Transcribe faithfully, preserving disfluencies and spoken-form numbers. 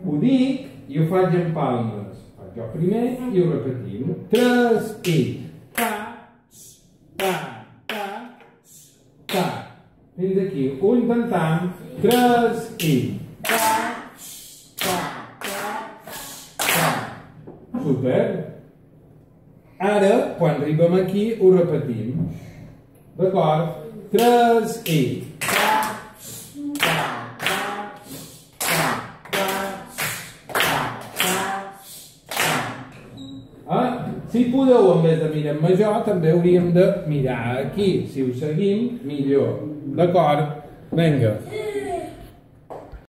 Ho dic i ho faig en palmes. Faig jo primer i ho repetim. Tres i pa, pa, pa, pa. Fins aquí. Ho intentem. Tres i pa, pa, pa, pa. Super. Ara, quan arribem aquí, ho repetim. D'acord? Tres i pa, pa, pa, pa, pa, pa, pa, pa. Ah, si podeu, en vez de mirar en major, també hauríem de mirar aquí. Si ho seguim, millor. D'acord? Vinga.